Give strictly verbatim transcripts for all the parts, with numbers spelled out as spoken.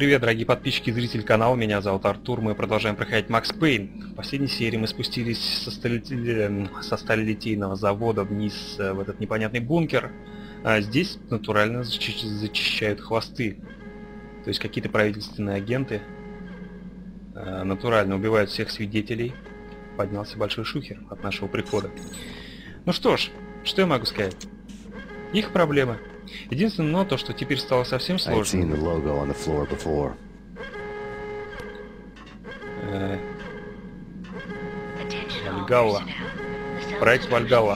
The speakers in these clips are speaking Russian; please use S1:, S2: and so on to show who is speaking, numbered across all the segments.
S1: Привет, дорогие подписчики и зрители канала, меня зовут Артур, мы продолжаем проходить Макс Пейн. В последней серии мы спустились со, стали... со сталелитейного завода вниз в этот непонятный бункер. А здесь натурально зачи... зачищают хвосты. То есть какие-то правительственные агенты а, натурально убивают всех свидетелей. Поднялся большой шухер от нашего прихода. Ну что ж, что я могу сказать? Их проблемы. Единственное, но то, что теперь стало совсем сложно. Э, Вальгалла. Проект Вальгалла.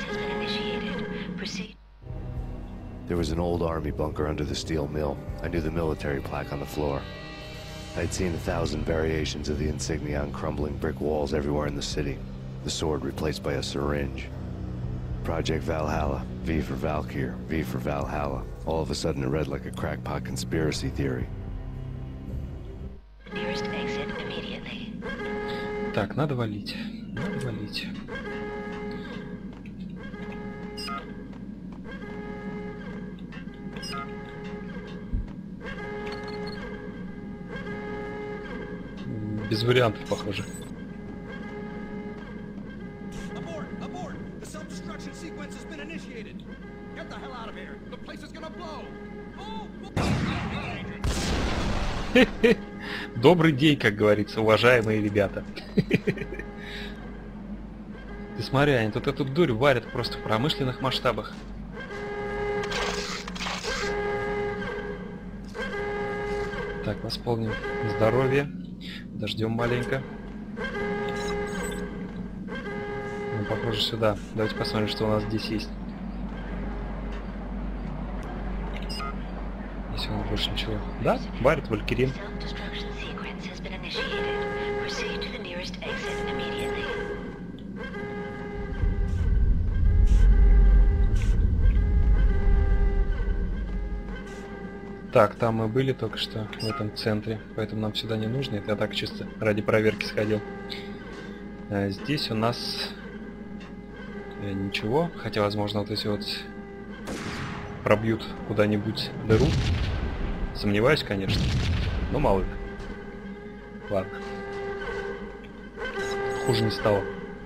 S2: There was an old army bunker under the steel mill. I knew the military plaque on the floor. I'd seen a thousand variations of the insignia on crumbling brick walls everywhere in the city. The sword replaced by a syringe. Project Valhalla, V for Valkyr, V for Valhalla. All of a sudden it read like a crackpot conspiracy theory.
S3: Nearest exit immediately.
S1: Так, надо валить. Надо валить. Без вариантов, похоже. Добрый день, как говорится, уважаемые ребята. Ты смотри, они тут эту дурь варят просто в промышленных масштабах. Так, восполним здоровье. Дождем маленько. Ну, похоже, сюда. Давайте посмотрим, что у нас здесь есть. Если у нас больше ничего. Да, варит валькирин. Так, там мы были только что, в этом центре, поэтому нам сюда не нужно. Это я так чисто ради проверки сходил. А здесь у нас э, ничего, хотя, возможно, вот эти вот пробьют куда-нибудь дыру. Сомневаюсь, конечно, но мало ли. Ладно. Хуже не стало.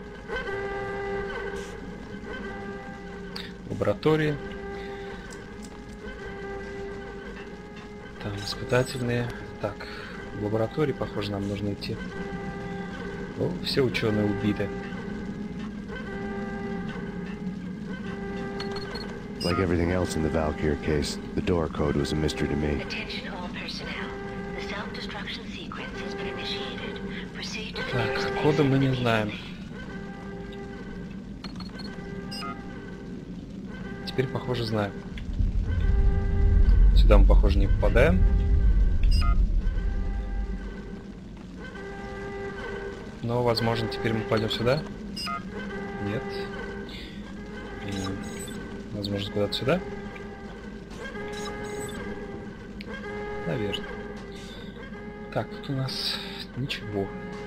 S1: Лаборатории. Там испытательные. Так, в лаборатории, похоже, нам нужно идти. О, все ученые убиты.
S2: Like everything else in the Valkyr case, the door code was a mystery to me.
S1: Так, кода мы не знаем. Теперь, похоже, знаем. Сюда мы, похоже, не попадаем. Но, возможно, теперь мы пойдем сюда. Нет. И, возможно, куда-то сюда. Наверное. Так, тут у нас ничего.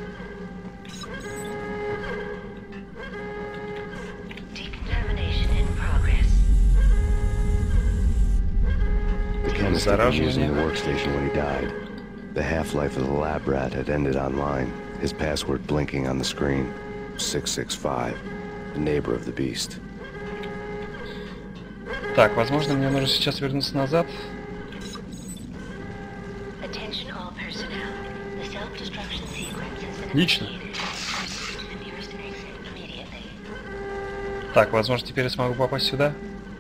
S2: Using the workstation when he died. The half-life of the lab rat had ended online. His password blinking on the screen. six six five. The neighbor of the beast.
S1: Так, возможно, мне нужно сейчас вернуться назад. Отлично. Так, возможно, теперь я смогу попасть сюда.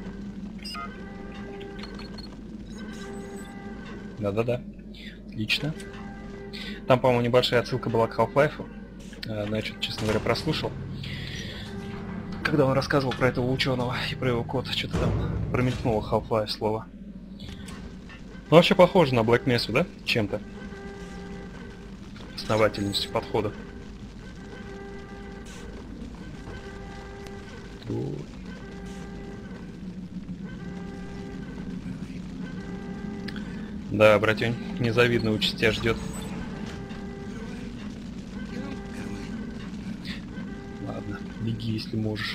S1: Да-да-да. Отлично. Там, по-моему, небольшая отсылка была к Half-Life. Но я что-то, честно говоря, прослушал. Когда он рассказывал про этого ученого и про его код, что-то там промелькнуло Half-Life слово. Ну, вообще похоже на Black Mesa, да? Чем-то. Основательностью подхода. Да, братюнь, незавидная участь тебя ждет. Ладно, беги, если можешь.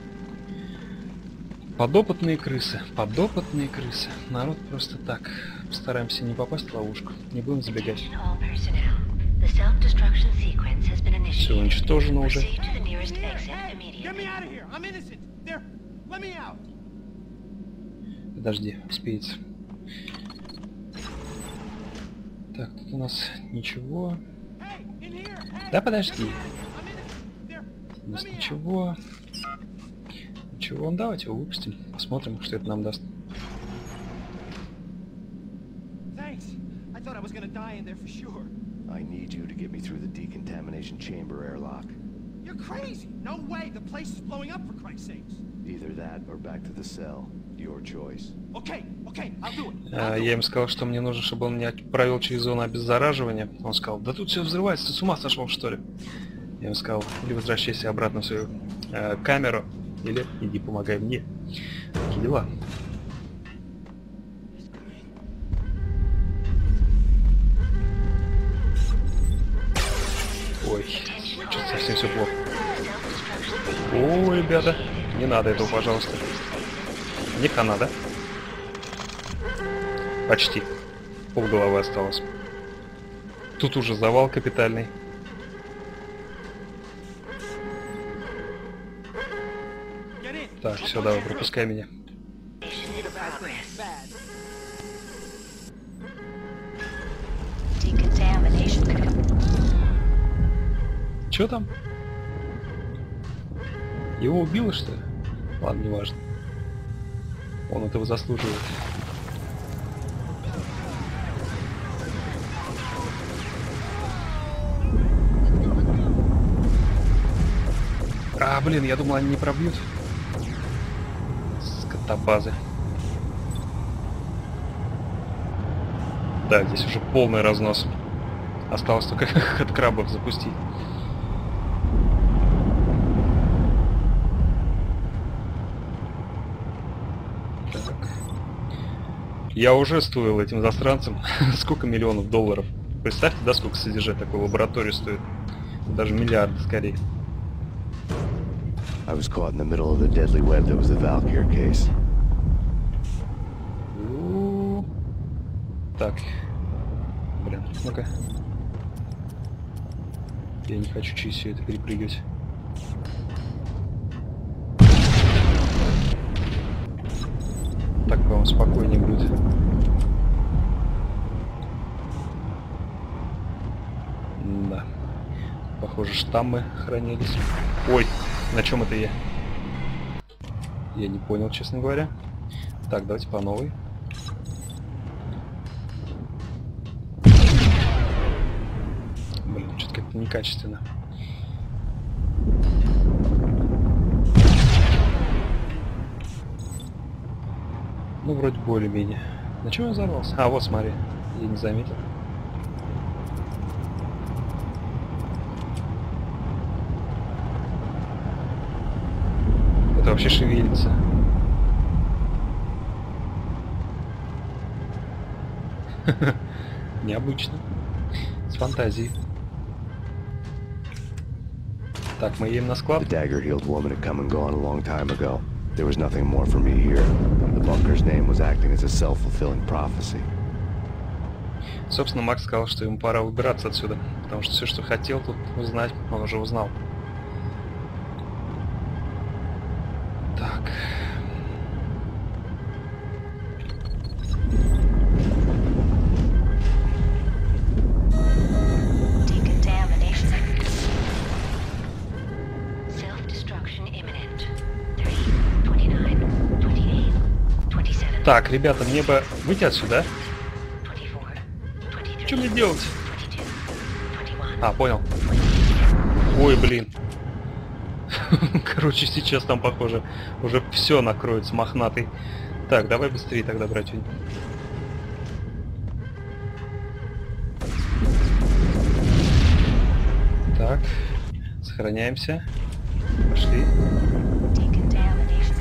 S1: Подопытные крысы, подопытные крысы. Народ просто так Постараемся не попасть в ловушку. Не будем забегать.
S3: Attention all personnel. The self-destruction sequence has been
S1: Все
S3: initiated.
S1: уничтожено уже.
S3: Proceed to the nearest exit
S4: Get me
S3: immediately.
S4: out of here! I'm innocent! There! Let me out!
S1: Подожди, успеется. Так, тут у нас ничего.
S4: Hey! In here! Hey!
S1: Да подожди.
S4: I'm innocent! There!
S1: У нас
S4: Let me out!
S1: ничего. Ничего, ну, давайте его выпустим. Посмотрим, что это нам даст.
S4: Thanks! I thought I was gonna die in there for sure.
S2: I need you to get me through the decontamination chamber airlock.
S4: You're crazy! No way! The place is blowing up, for Christ's sakes!
S2: Either that or back to the cell. Your choice.
S4: Okay, okay, I'll do it.
S1: А,
S4: I'll do
S1: я
S4: it.
S1: им сказал, что мне нужно, чтобы он меня провел через зону обеззараживания. Он сказал, да тут все взрывается, ты с ума сошел, что ли? Я им сказал, или возвращайся обратно в свою э, камеру, или иди помогай мне. Такие дела. Ой, что-то совсем все плохо. О, ребята, не надо этого, пожалуйста. Не хана, да? Почти. Полголовы осталось. Тут уже завал капитальный.
S4: Get in.
S1: Так, все, давай, пропускай меня.
S3: In progress.
S4: Bad.
S3: Decontamination.
S1: Че там? Его убило, что ли? Ладно, неважно. Он этого заслуживает. А, блин, я думал, они не пробьют. Скотобазы. Да, здесь уже полный разнос. Осталось только от крабов запустить. Так. Я уже стоил этим засранцам сколько миллионов долларов. Представьте, да, сколько содержать такую лабораторию стоит. Даже миллиарды скорее.
S2: I was caught in the middle of the deadly web that was the Valkyr case.
S1: У-у-у. Так. Блин, ну-ка. Я не хочу через все это перепрыгивать. Так, по-моему, спокойнее будет. Да. Похоже, штаммы хранились. Ой, на чем это я? Я не понял, честно говоря. Так, давайте по новой. Блин, что-то как-то некачественно. Ну, вроде более-менее. На чем я взорвался? А, вот, смотри. Я не заметил. Это вообще шевелится. Необычно. С фантазией. Так, мы едем на склад.
S2: The dagger-heeled woman had come and gone a long time ago. There was nothing more for me here. The bunker's name was acting as a self-fulfilling prophecy.
S1: Собственно, Макс сказал, что ему пора выбираться отсюда, потому что все, что хотел тут узнать, он уже узнал. Так.
S3: Decontamination. Self-destruction imminent. thirty, twenty-nine, twenty-eight, twenty-seven,
S1: Так, ребята, мне бы выйти отсюда.
S3: twenty-four, twenty-three,
S1: Что мне делать?
S3: twenty-two, twenty-one,
S1: А, понял. Ой, блин. Короче, сейчас там, похоже, уже все накроется мохнатый. Так, давай быстрее тогда, братюнь. Так, сохраняемся. Пошли.
S3: decontamination.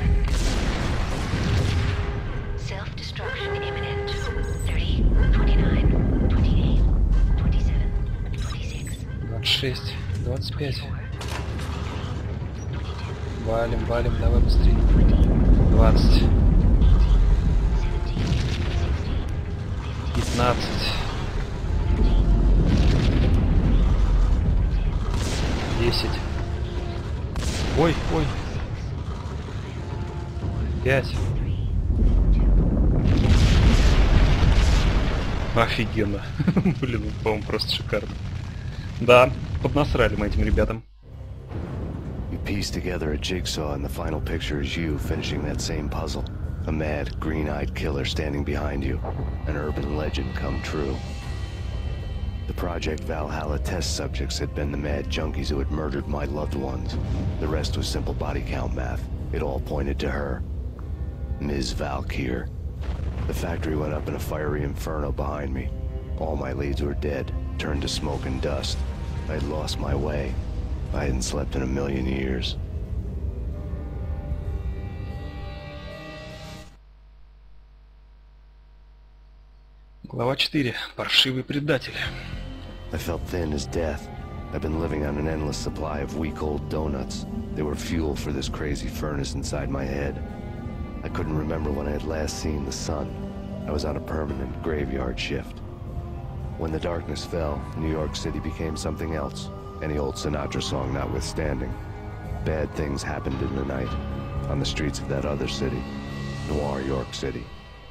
S3: Self-destruction imminent. thirty, twenty-nine, twenty-eight, twenty-seven, twenty-six,
S1: двадцать шесть, двадцать пять.
S3: twenty-four, twenty-two,
S1: Валим, валим, давай быстрее. двадцать.
S3: seventeen, sixteen, fifteen,
S1: пятнадцать. десять. Ой, ой. пять. Офигенно. Блин, по-моему, просто шикарно. Да, поднасрали мы этим ребятам.
S2: You piece together a jigsaw and the final picture is you finishing that same puzzle. A mad, green-eyed killer standing behind you. An urban legend come true. The Project Valhalla test subjects had been the mad junkies who had murdered my loved ones. The rest was simple body count math. It all pointed to her. Miz Valkyr. The factory went up in a fiery inferno behind me. All my leads were dead, turned to smoke and dust. I had lost my way. I hadn't slept in a million years.
S1: Глава четыре. Паршивый предатель.
S2: I felt thin as death. I've been living on an endless supply of week-old donuts. They were fuel for this crazy furnace inside my head. I couldn't remember when I had last seen the sun. I was on a permanent graveyard shift. When the darkness fell, New York City became something else. Any old Sinatra song notwithstanding. Bad things happened in the night. On the streets of that other city. Noir York City.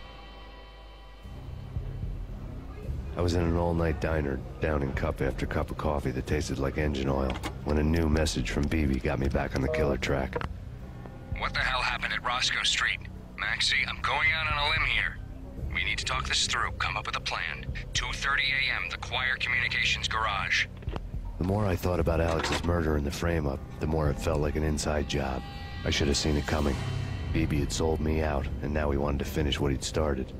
S2: I was in an all-night diner, downing cup after cup of coffee that tasted like engine oil, when a new message from B B got me back on the killer track.
S5: What the hell happened at Roscoe Street? Maxie, I'm going out on a limb here. We need to talk this through, come up with a plan. two thirty a m, the Choir Communications Garage.
S2: The more I thought about Alex's murder and the frame-up, the more it felt like an inside job. I should have seen it coming. B B had sold me out, and now he wanted to finish what he'd started.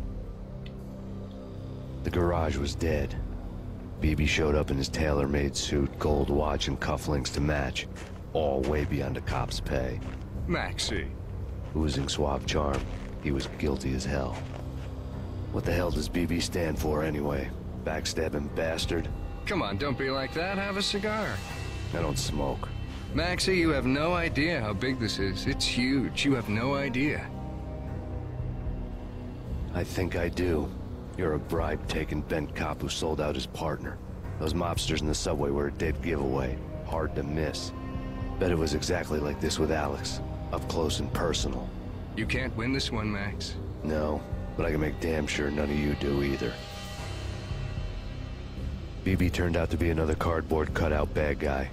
S2: The garage was dead. B B showed up in his tailor-made suit, gold watch, and cufflinks to match. All way beyond a cop's pay.
S5: Maxie.
S2: Oozing suave charm, he was guilty as hell. What the hell does B B stand for anyway? Backstabbing bastard?
S5: Come on, don't be like that. Have a cigar.
S2: I don't smoke.
S5: Maxie, you have no idea how big this is. It's huge. You have no idea.
S2: I think I do. You're a bribe-taking bent cop who sold out his partner. Those mobsters in the subway were a dead giveaway. Hard to miss. Bet it was exactly like this with Alex. Up close and personal.
S5: You can't win this one, Max.
S2: No, but I can make damn sure none of you do either. B B turned out to be another cardboard cutout bad guy.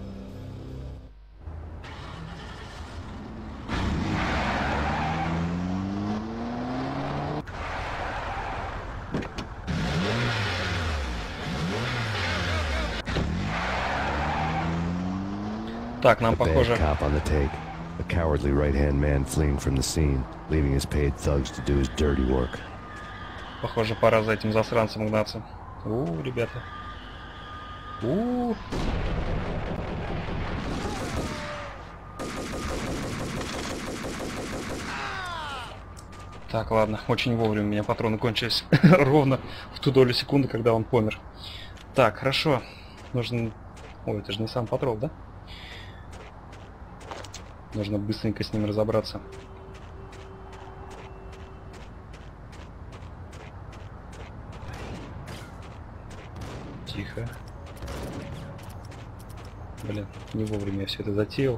S1: Так, нам
S2: A bad
S1: похоже...
S2: cop on the take. A cowardly right-hand man fleeing from the scene, leaving his paid thugs to do his dirty work.
S1: Похоже, пора за этим засранцем гнаться. У, ребята. У. Так, ладно, очень вовремя у меня патроны кончились. Ровно в ту долю секунды, когда он помер. Так, хорошо. Нужно... Ой, это же не сам патрол, да? Нужно быстренько с ним разобраться. Тихо. Блин, не вовремя я все это затеял.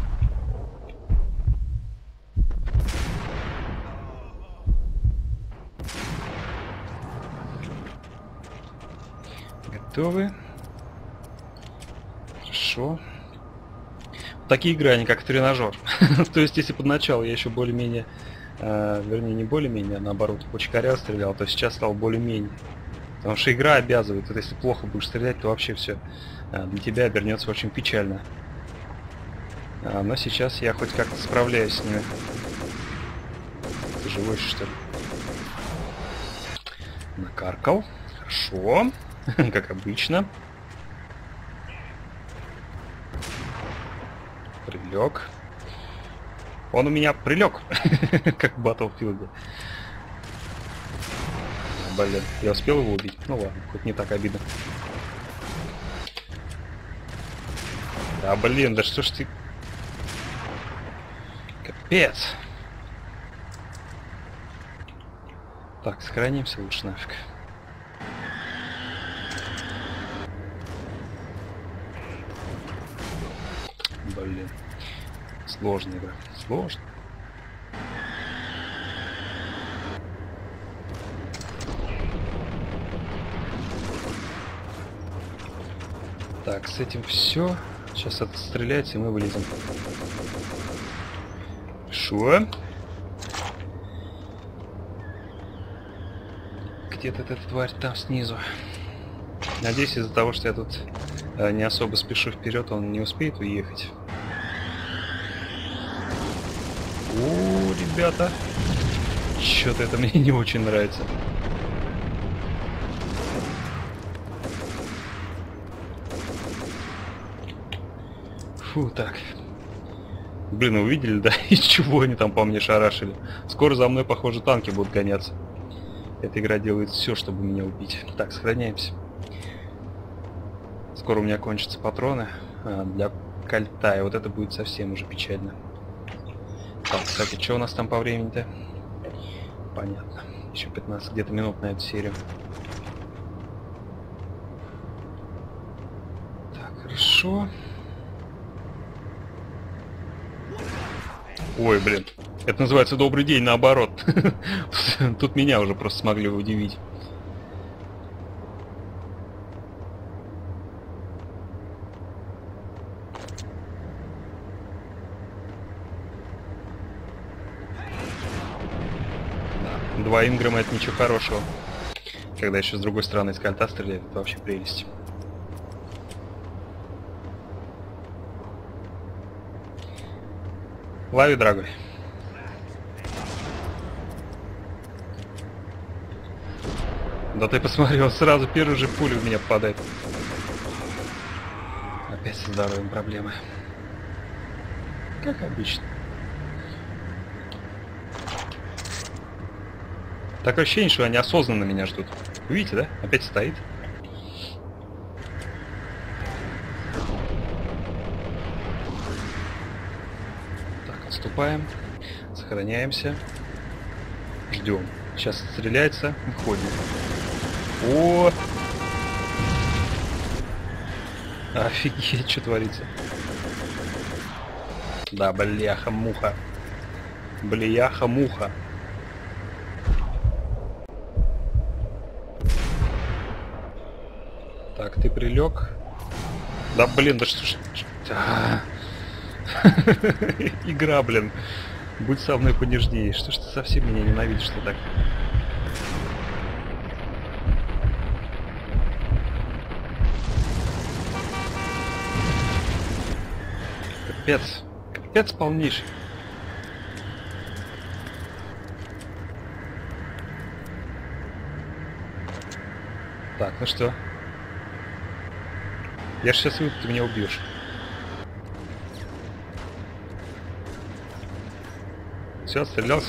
S1: Готовы? Хорошо. Такие игры, они как тренажер. То есть, если поначалу я еще более-менее, э, вернее, не более-менее, а наоборот, очень коряво стрелял, то сейчас стал более-менее. Потому что игра обязывает, вот если плохо будешь стрелять, то вообще все э, для тебя обернется очень печально. А, но сейчас я хоть как-то справляюсь с ними. Ты живой, что ли? Накаркал. Хорошо. Как обычно. Прилег. Он у меня прилег. Как в Battlefield. Блин, я успел его убить? Ну ладно, хоть не так обидно. Да блин, да что ж ты... Капец. Так, сохранимся лучше нафиг. Блин. Сложная игра. Сложно. Так, с этим все. Сейчас это стреляется, и мы вылезем. Шо? Где-то эта тварь там снизу. Надеюсь, из-за того, что я тут э, не особо спешу вперед, он не успеет уехать. О, ребята. Что-то это мне не очень нравится. Фу, так. Блин, вы увидели, да? Из чего они там по мне шарашили? Скоро за мной, похоже, танки будут гоняться. Эта игра делает все, чтобы меня убить. Так, сохраняемся. Скоро у меня кончатся патроны а, для кольта, и вот это будет совсем уже печально. Так, кстати, что у нас там по времени-то? Понятно. Еще пятнадцать где-то минут на эту серию. Так, хорошо. Ой, блин. Это называется добрый день, наоборот. Тут меня уже просто смогли удивить. Да. Два Инграма — это ничего хорошего. Когда еще с другой стороны из кольта стреляют, это вообще прелесть. Лови, дорогой. Да ты посмотри, он сразу первый же пуля в меня попадает. Опять со здоровьем проблемы. Как обычно. Такое ощущение, что они осознанно меня ждут. Видите, да? Опять стоит. Так, отступаем. Сохраняемся. Ждем. Сейчас стреляется. Выходим. О! Офигеть, что творится. Да, бляха-муха. Бляха-муха. Так, ты прилег. Да, блин, да что ж... Игра, блин. Будь со мной понежнее. Что ж ты совсем меня ненавидишь, что так? Капец. Капец полнейший. Так, ну что? Я ж сейчас выйду, ты меня убьешь. Все, отстрелялся.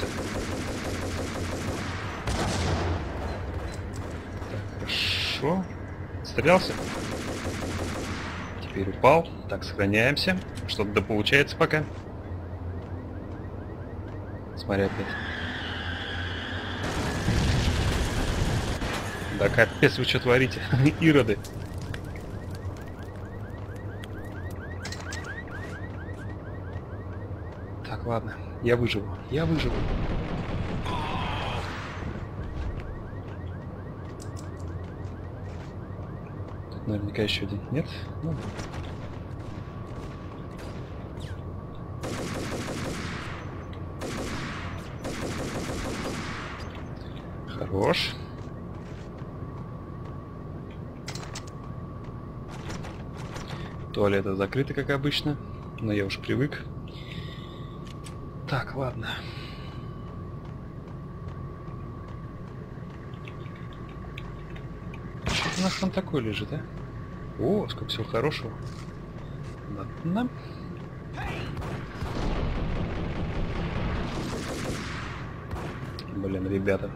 S1: Так, хорошо. Отстрелялся. Теперь упал. Так, сохраняемся. Что-то да получается пока. Смотри опять. Да капец, вы что творите? Ироды. Так, ладно. Я выживу. Я выживу. Тут наверняка еще один. Нет? Ну, хорош. Туалеты закрыты, как обычно. Но я уж привык. Так, ладно. Что у нас там такое лежит, а? О, сколько всего хорошего. Ладно. Блин, ребята.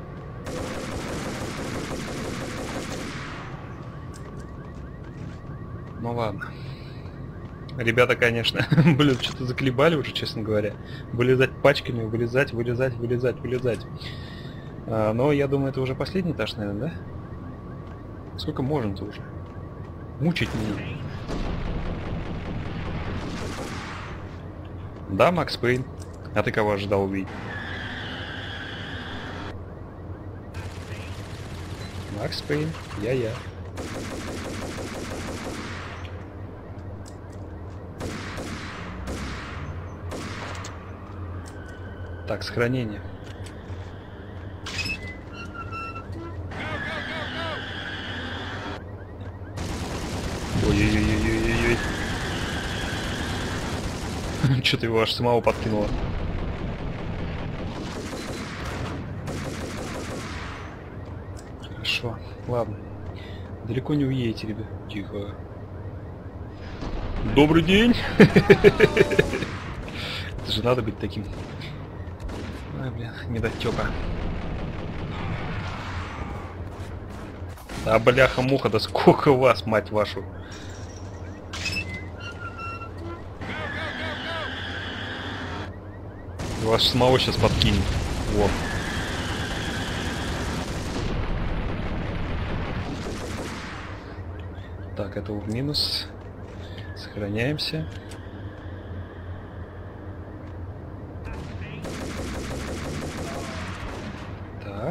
S1: Ну ладно. Ребята, конечно, блин, что-то заколебали уже, честно говоря. Вылезать пачками, вылезать, вылезать, вылезать, вылезать. А, но я думаю, это уже последний этаж, наверное, да? Сколько можно-то уже? Мучить меня. Да, Макс Пейн. А ты кого ожидал увидеть? Макс Пейн. Я-я. Так, сохранение. Ой-ой-ой-ой-ой-ой. Чё ты его аж самого подкинуло? Хорошо, ладно. Далеко не уедете, ребят. Тихо. Добрый день! Это же надо быть таким. Ой, блин, недотёпа. Да бляха-муха, да сколько вас, мать вашу. Вас самого сейчас подкинет. Вот. Так, это в минус. Сохраняемся. Так.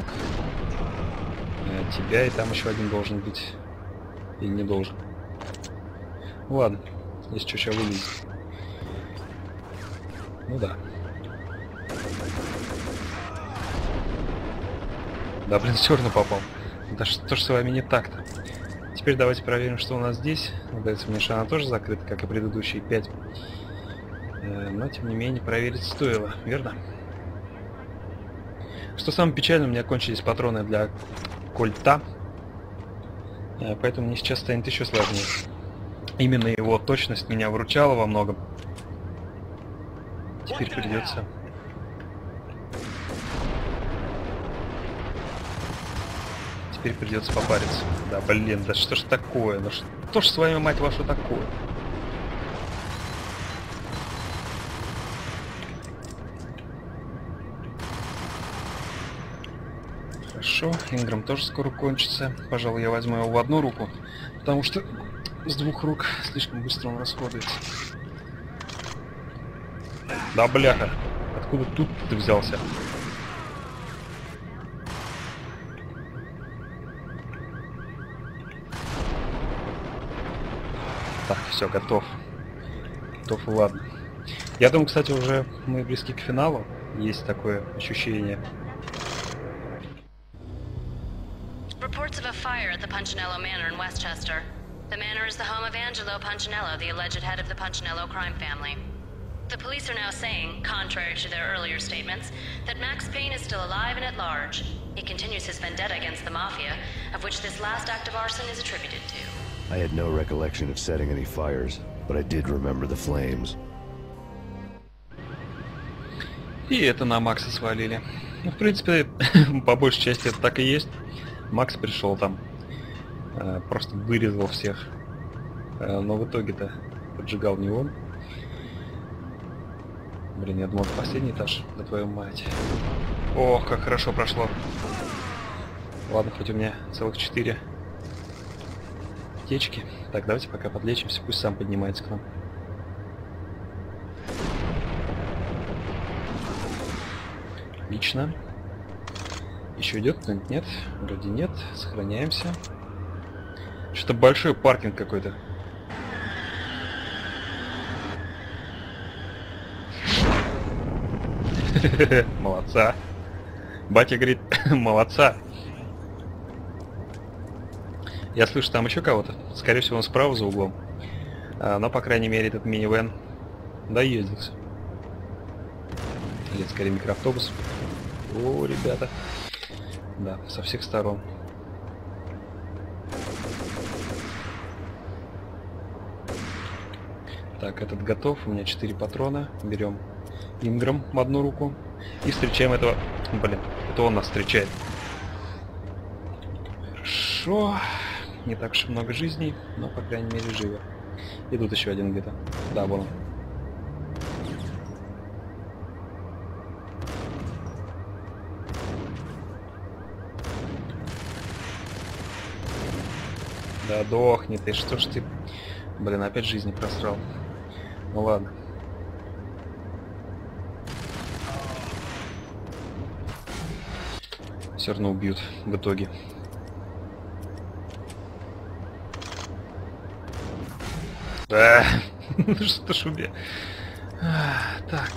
S1: А тебя и там еще один должен быть. Или не должен. Ладно. Если что, сейчас вылезет. Ну да. Да, блин, все равно попал. Да что ж с вами не так-то? Теперь давайте проверим, что у нас здесь. Дается мне, что она тоже закрыта, как и предыдущие пять. Но, тем не менее, проверить стоило, верно? Что самое печальное, у меня кончились патроны для кольта. Поэтому мне сейчас станет еще сложнее. Именно его точность меня выручала во многом. Теперь придется... Теперь придется попариться. Да, блин, да что ж такое? Ну что ж с вами, мать вашу, такое? Хорошо, Инграм тоже скоро кончится. Пожалуй, я возьму его в одну руку, потому что с двух рук слишком быстро он расходуется. Да, бляха, откуда тут ты взялся? Так, все, готов. Готов, и ладно. Я думаю, кстати, уже мы близки к финалу. Есть такое ощущение.
S6: Reports of a fire at the Punchinello Manor in Westchester. The manor is the home of Angelo Punchinello, the alleged head of the Punchinello crime family. The police are now saying, contrary to their earlier statements, that Max Payne is still alive and at large. He continues his vendetta against the Mafia, of which this last act of arson is attributed to.
S2: I had no recollection of setting any fires, but I did remember the flames.
S1: И это на Макса свалили. Ну, в принципе, по большей части это так и есть. Макс пришел там, э, просто вырезал всех. Э, но в итоге-то поджигал не он. Блин, я думал, это последний этаж, да твою мать. Ох, как хорошо прошло. Ладно, хоть у меня целых четыре аптечки. Так, давайте пока подлечимся, пусть сам поднимается к нам. Отлично. Еще идет кто-нибудь? Нет? Вроде нет. Сохраняемся. Что-то большой паркинг какой-то. Молодца. Батя говорит, молодца. Я слышу там еще кого-то. Скорее всего, он справа за углом. А, но, по крайней мере, этот минивэн доездился. Или, скорее, микроавтобус. О, ребята. Да, со всех сторон. Так, этот готов. У меня четыре патрона. Берем Инграм в одну руку. И встречаем этого... Блин, это он нас встречает. Хорошо. Не так уж и много жизней, но, по крайней мере, живы. И тут еще один где-то. Да, вон он. Да дохни ты, что ж ты... Блин, опять жизни просрал. Ну ладно. все равно убьют в итоге. Да, что ж убей. Так.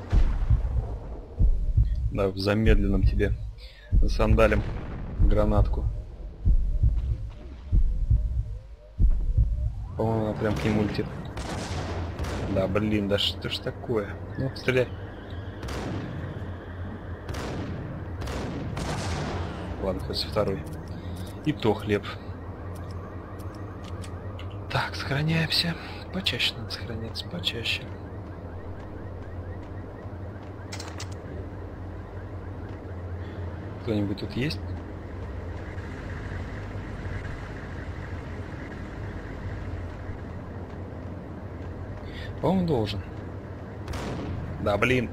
S1: Да, в замедленном тебе засандалим гранатку. По-моему, она прям к нему летит. Да, блин, да что ж такое? Ну, стреляй. Ладно, хоть со второй. И то хлеб. Так, сохраняемся. Почаще надо сохраняться, почаще. Кто-нибудь тут есть? По-моему, должен. Да, блин.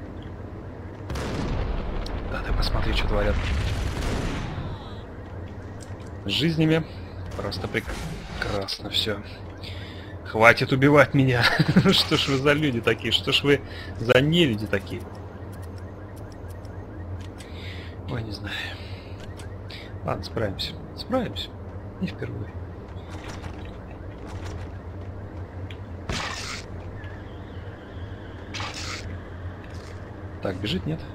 S1: Да, ты посмотри, что творят. С жизнями просто прекрасно все. Хватит убивать меня. Что ж вы за люди такие? Что ж вы за нелюди такие? Ой, не знаю. Ладно, справимся. Справимся. Не впервые. Так, бежит, нет?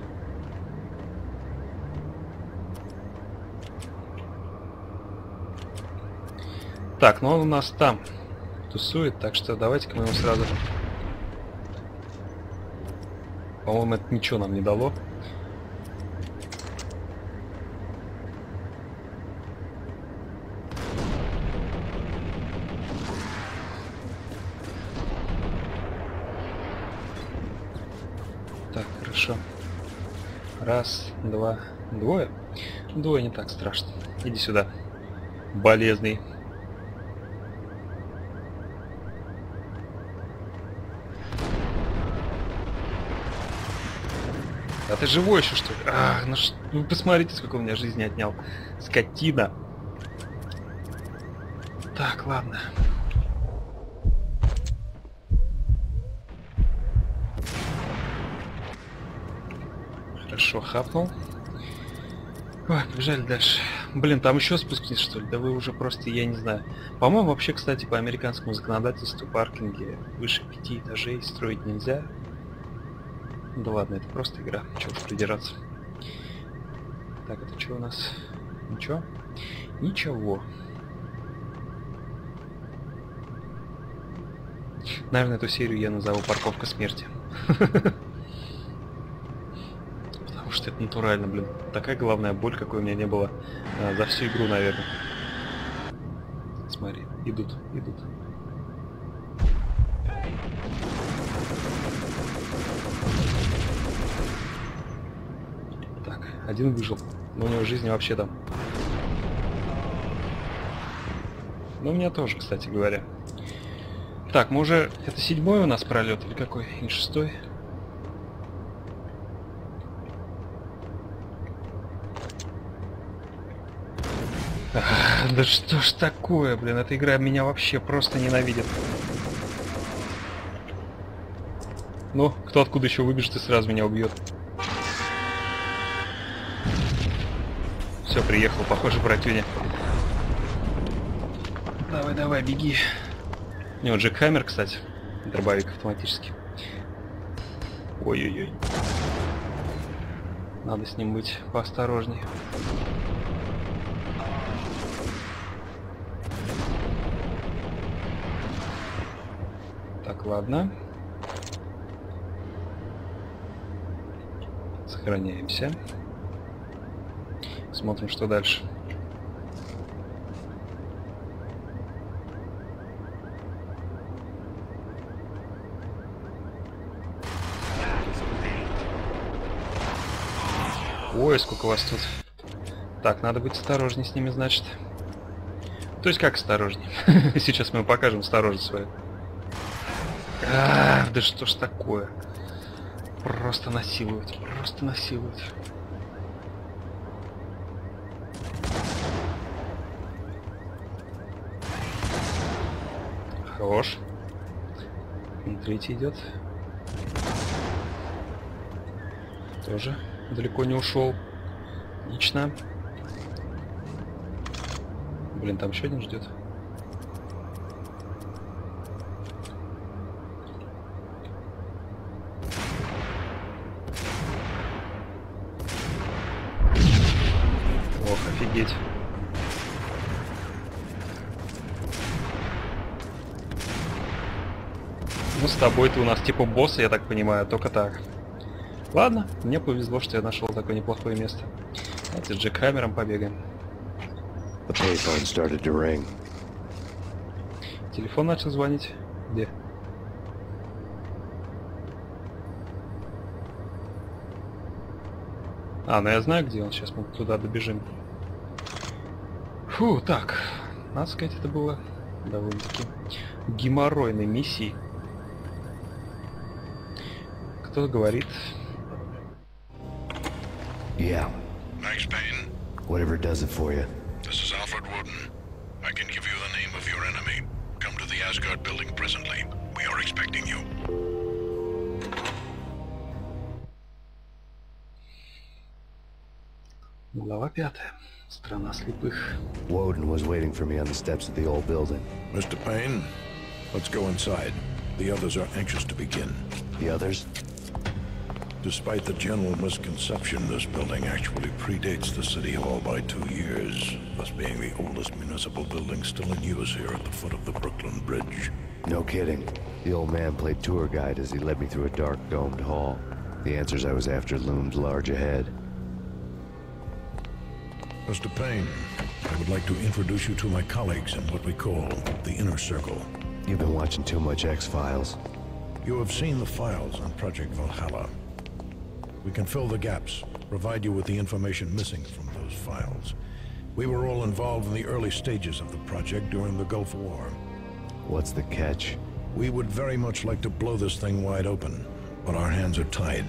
S1: Так, ну он у нас там тусует, так что давайте-ка мы ему сразу... По-моему, это ничего нам не дало. Так, хорошо. Раз, два, двое. Двое не так страшно. Иди сюда. Болезный. А ты живой еще, что ли? Ах, ну, ш... ну посмотрите, сколько у меня жизни отнял. Скотина. Так, ладно. Хорошо, хапнул. Ой, побежали дальше. Блин, там еще спуск вниз, что ли? Да вы уже просто, я не знаю. По-моему, вообще, кстати, по американскому законодательству паркинги выше пяти этажей строить нельзя. Да ладно, это просто игра. Чего уж придираться. Так, это что у нас? Ничего? Ничего. Наверное, эту серию я назову «Парковка смерти». Потому что это натурально, блин. Такая головная боль, какой у меня не было а, за всю игру, наверное. Смотри, идут, идут. Так, один выжил. Но у него жизни вообще там. Ну, у меня тоже, кстати говоря. Так, мы уже... Это седьмой у нас пролет или какой? И шестой? Ах, да что ж такое, блин, эта игра меня вообще просто ненавидит. Ну, кто откуда еще выбежит и сразу меня убьет. Все, приехал, похоже, братюня. Давай, давай, беги. У него Джек Хаммер, кстати. Дробовик автоматический. Ой-ой-ой. Надо с ним быть поосторожнее. Так, ладно. Сохраняемся. Смотрим, что дальше. Ой, сколько вас тут. Так, надо быть осторожнее с ними, значит. То есть как осторожнее? Сейчас мы покажем осторожность свою. А, да что ж такое? Просто насилуют, просто насилуют. Хорош. Третий идет. Тоже далеко не ушел. Отлично. Блин, там еще один ждет. Ох, офигеть. Ну, с тобой-то у нас типа босса, я так понимаю, только так. Ладно, мне повезло, что я нашел такое неплохое место. Давайте с Джекхаммером побегаем.
S2: The payphone started to ring.
S1: Телефон начал звонить. Где? А, ну я знаю, где он. Сейчас мы туда добежим. Фу, так. Надо сказать, это было довольно-таки геморройной миссией. Кто говорит?
S2: Yeah,
S7: Max Payne,
S2: whatever does it for you.
S7: this is Alfred Woden. I can give you the name of your enemy. Come to the Asgard building presently. We are expecting you.
S1: Глава пятая. Страна слепых.
S2: Woden was waiting for me on the steps of the old building.
S7: Mister Payne, let's go inside. The others are anxious to begin.
S2: The others?
S7: Despite the general misconception, this building actually predates the City Hall by two years, thus being the oldest municipal building still in use here at the foot of the Brooklyn Bridge.
S2: No kidding. The old man played tour guide as he led me through a dark domed hall. The answers I was after loomed large ahead.
S7: Mister Payne, I would like to introduce you to my colleagues in what we call the Inner Circle.
S2: You've been watching too much X-Files.
S7: You have seen the files on Project Valhalla. We can fill the gaps, provide you with the information missing from those files. We were all involved in the early stages of the project during the Gulf War.
S2: What's the catch?
S7: We would very much like to blow this thing wide open, but our hands are tied.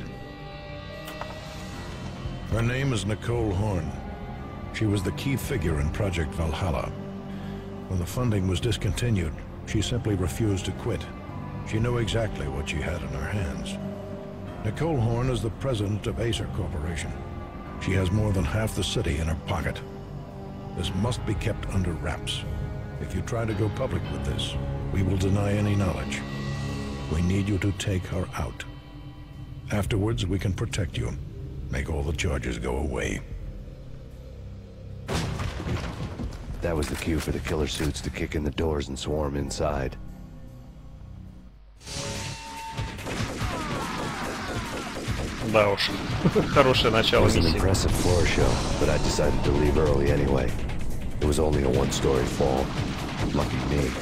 S7: Her name is Nicole Horn. She was the key figure in Project Valhalla. When the funding was discontinued, she simply refused to quit. She knew exactly what she had in her hands. Nicole Horn is the president of Acer Corporation. She has more than half the city in her pocket. This must be kept under wraps. If you try to go public with this, we will deny any knowledge. We need you to take her out. Afterwards, we can protect you. Make all the charges go away.
S2: That was the cue for the killer suits to kick in the doors and swarm inside.
S1: Да уж, хорошее
S2: It
S1: начало
S2: was an
S1: миссии.
S2: impressive floor show, but I decided to leave early anyway. It was only a one-story fall. Lucky me.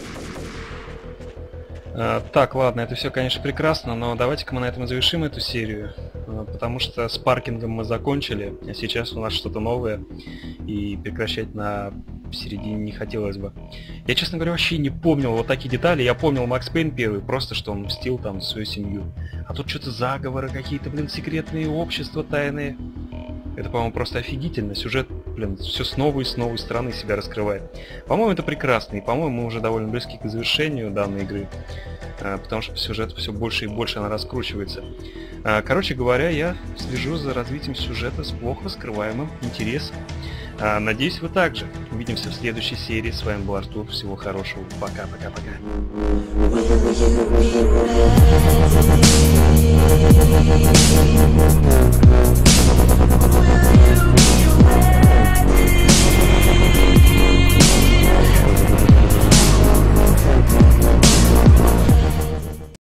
S1: А, так, ладно, это все, конечно, прекрасно, но давайте-ка мы на этом завершим эту серию, а, потому что с паркингом мы закончили, а сейчас у нас что-то новое, и прекращать на середине не хотелось бы. Я, честно говоря, вообще не помнил вот такие детали. Я помнил Макс Пейн первый, просто что он мстил там свою семью. А тут что-то заговоры какие-то, блин, секретные общества тайные. Это, по-моему, просто офигительно. Сюжет, блин, все с новой и с новой стороны себя раскрывает. По-моему, это прекрасно. И, по-моему, мы уже довольно близки к завершению данной игры. Потому что сюжет все больше и больше она раскручивается. Короче говоря, я слежу за развитием сюжета с плохо скрываемым интересом. Надеюсь, вы также. Увидимся в следующей серии. С вами был Артур. Всего хорошего. Пока-пока-пока.
S8: We'll be right back.